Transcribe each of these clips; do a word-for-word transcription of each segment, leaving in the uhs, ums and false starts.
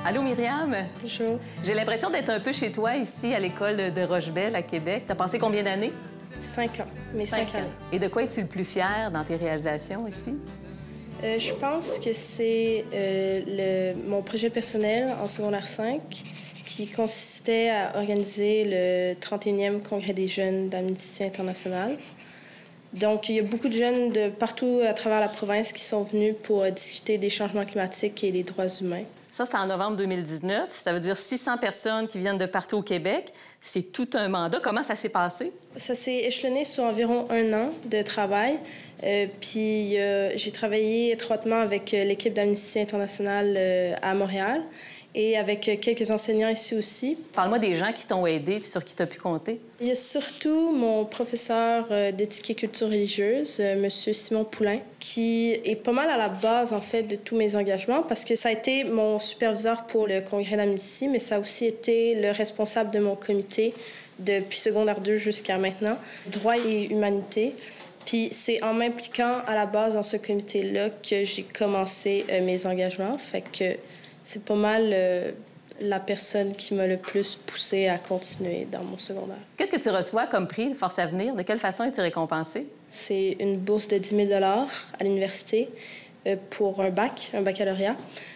Allô, Myriam? Bonjour. J'ai l'impression d'être un peu chez toi, ici, à l'école de Rochebelle, à Québec. T'as passé combien d'années? Cinq ans. Mes cinq, cinq ans. années. Et de quoi es-tu le plus fier dans tes réalisations ici? Euh, je pense que c'est euh, le, mon projet personnel en secondaire cinq qui consistait à organiser le trente et unième Congrès des jeunes d'Amnesty International. Donc, il y a beaucoup de jeunes de partout à travers la province qui sont venus pour euh, discuter des changements climatiques et des droits humains. Ça, c'était en novembre deux mille dix-neuf. Ça veut dire six cents personnes qui viennent de partout au Québec. C'est tout un mandat. Comment ça s'est passé? Ça s'est échelonné sur environ un an de travail. Euh, puis euh, j'ai travaillé étroitement avec l'équipe d'Amnesty International euh, à Montréal et avec quelques enseignants ici aussi. Parle-moi des gens qui t'ont aidé et sur qui tu as pu compter. Il y a surtout mon professeur euh, d'éthique et culture religieuse, euh, M. Simon Poulain, qui est pas mal à la base, en fait, de tous mes engagements parce que ça a été mon superviseur pour le congrès d'Amnesty, mais ça a aussi été le responsable de mon comité depuis secondaire deux jusqu'à maintenant, droit et humanité. Puis c'est en m'impliquant à la base dans ce comité-là que j'ai commencé euh, mes engagements. Fait que c'est pas mal euh, la personne qui m'a le plus poussée à continuer dans mon secondaire. Qu'est-ce que tu reçois comme prix de Force Avenir? De quelle façon es-tu récompensé? C'est une bourse de dix mille dollars à l'université euh, pour un bac, un baccalauréat.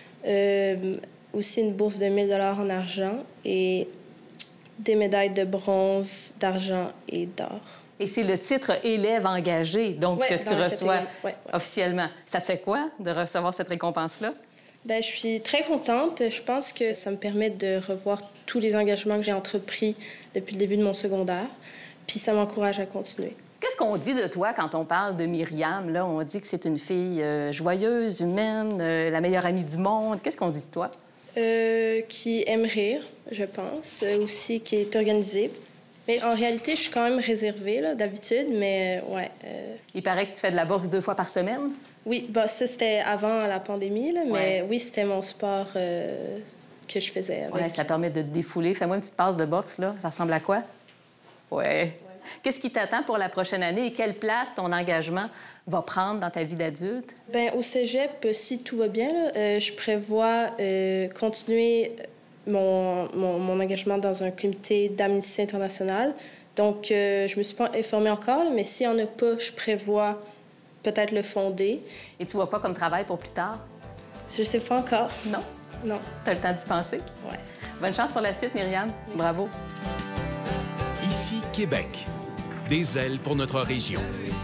Euh, aussi une bourse de mille dollars en argent et des médailles de bronze, d'argent et d'or. Et c'est le titre élève engagé, donc, ouais, que tu reçois ouais, ouais. officiellement. Ça te fait quoi de recevoir cette récompense-là? Bien, je suis très contente. Je pense que ça me permet de revoir tous les engagements que j'ai entrepris depuis le début de mon secondaire. Puis ça m'encourage à continuer. Qu'est-ce qu'on dit de toi quand on parle de Myriam? Là, on dit que c'est une fille euh, joyeuse, humaine, euh, la meilleure amie du monde. Qu'est-ce qu'on dit de toi? Euh, qui aime rire, je pense. Euh, aussi qui est organisée. Mais en réalité, je suis quand même réservée, là, d'habitude, mais euh, ouais. Euh... Il paraît que tu fais de la boxe deux fois par semaine? Oui, bah, ça, c'était avant la pandémie, là, mais ouais. oui, c'était mon sport euh, que je faisais. Avec... Oui, ça permet de te défouler. Fais-moi une petite passe de boxe, là. Ça ressemble à quoi? Oui. Ouais. Qu'est-ce qui t'attend pour la prochaine année et quelle place ton engagement va prendre dans ta vie d'adulte? Bien, au cégep, si tout va bien, là, euh, je prévois euh, continuer mon, mon, mon engagement dans un comité d'Amnesty International. Donc, euh, je me suis pas informée encore, là, mais s'il n'y en a pas, je prévois peut-être le fonder. Et tu vois pas comme travail pour plus tard? Je sais pas encore. Non? Non. Tu as le temps d'y penser? Oui. Bonne chance pour la suite, Myriam. Merci. Bravo. Ici, Québec. Des ailes pour notre région.